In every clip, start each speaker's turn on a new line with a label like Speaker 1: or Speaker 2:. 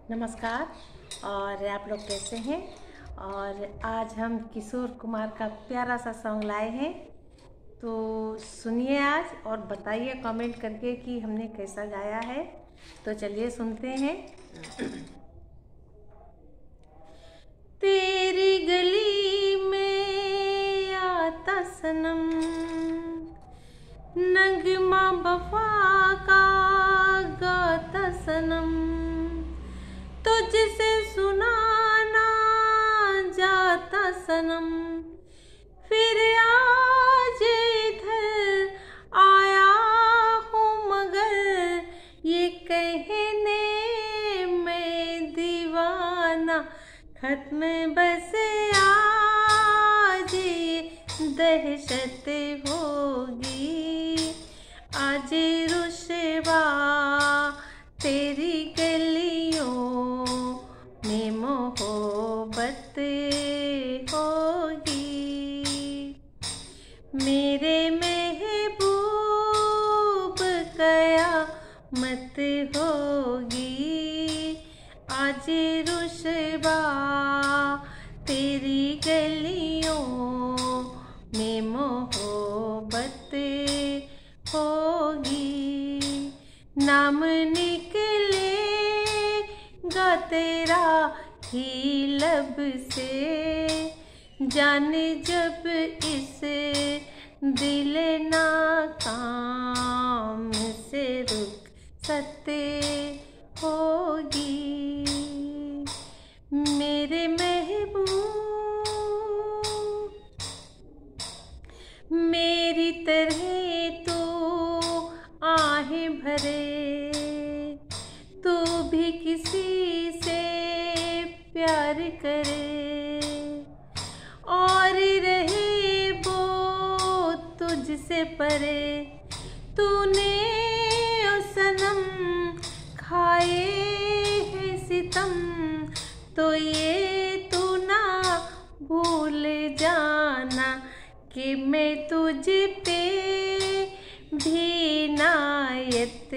Speaker 1: नमस्कार। और आप लोग कैसे हैं। और आज हम किशोर कुमार का प्यारा सा सॉन्ग लाए हैं, तो सुनिए आज और बताइए कमेंट करके कि हमने कैसा गाया है। तो चलिए सुनते हैं। तेरी गली में आता सनम, नगमा वफा का गाता सनम, तुझसे सुनाना जाता सनम, फिर आज इधर आया हूँ मगर ये कहने में दीवाना, खत में बसे आज ये दहशत होगी, आज रुशवा तेरी गलियों में मोहब्बत होगी, मेरे महबूब कयामत होगी, आज रुशवा तेरी गलियों में मोहब्बत होगी, नाम निकलेगा तेरा ही लब से, जाने जब इस दिल नाकाम से रुखसत होगी, मेरे महबूब मेरी तरह तो आहें भरे, तू भी किसी से प्यार करे और रहे वो तुझसे परे, तूने ओ सनम खाए हैं सितम, तो ये तू ना भूल जाना कि मैं तुझ पे भी नायत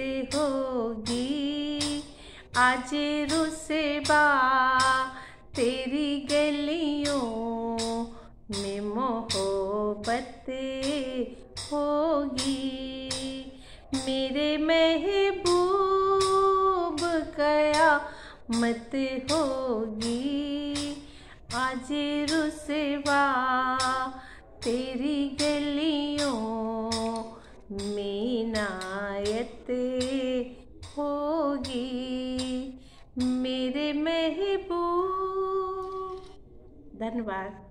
Speaker 1: होगी, आज रुसबा तेरी गलियों में मोहब्बत होगी, मेरे महबूब कयामत होगी, आज रुसवा तेरी गलियों में नायत होगी, मेरे महबूब। धन्यवाद।